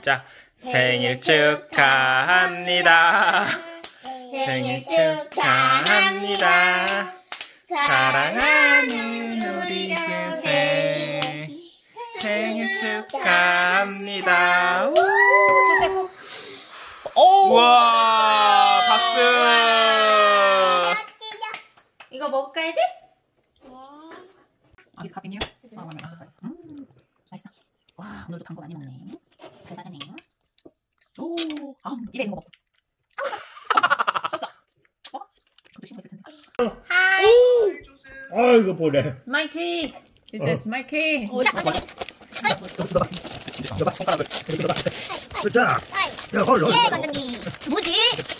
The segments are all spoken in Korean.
시작. 생일 축하합니다. 생일 축하합니다. 사랑하는 우리 규세 생일 축하합니다. 우와, 박수. 이거 먹을까, 이제? He's copying you? Oh, I'm surprised. 맛있어. 와, 오늘도 단 거 많이 먹네. 대단하네. 오, 이래 이거 먹고. 쳤어. 그것도 신고 있을 텐데. Hi. 아이고 보래. My cake. This is my cake. 너봐 손가락을 이렇게 넣어봐. 그렇죠. 야, 헐. 예, 관장님. 뭐지?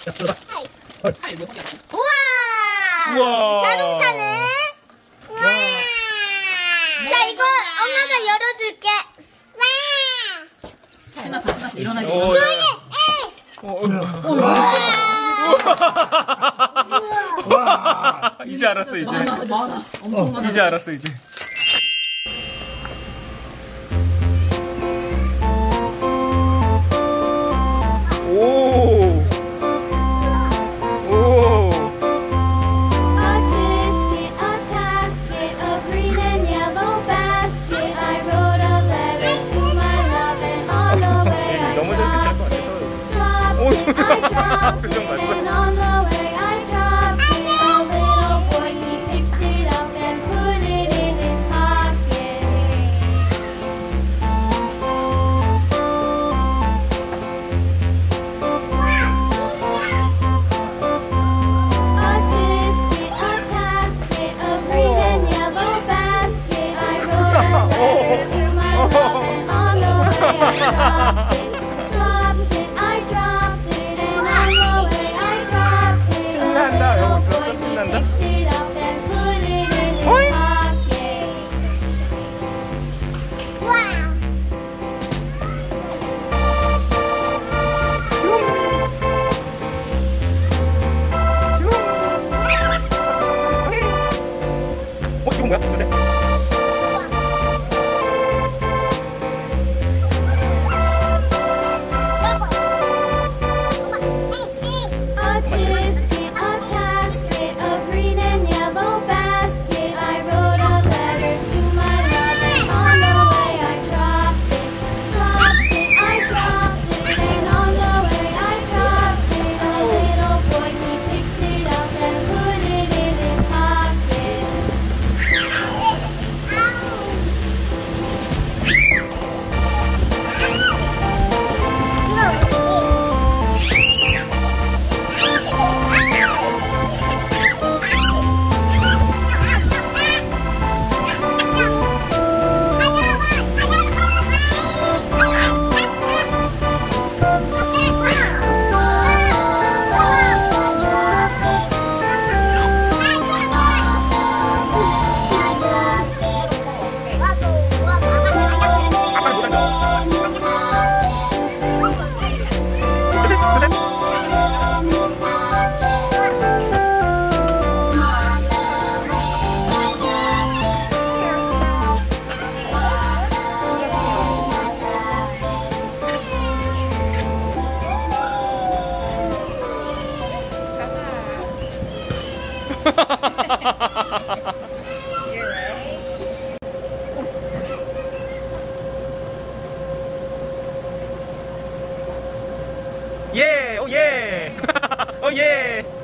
우와. 우와. 자동차네. 우와. 자, 이거 엄마가 열어줄게. 신났어. 일어나지. 조용히. 와. 이제 알았어 이제. 많아. 엄청 많아. 이제 알았어 이제. 오. I dropped it, and on the way I dropped it. A little boy, he picked it up and put it in his pocket. A tisket, a tasket, a green and yellow basket. I wrote a letter to my love, and on the way I dropped it. 이건 뭐야? 보세. 예, 오 예, 오 예.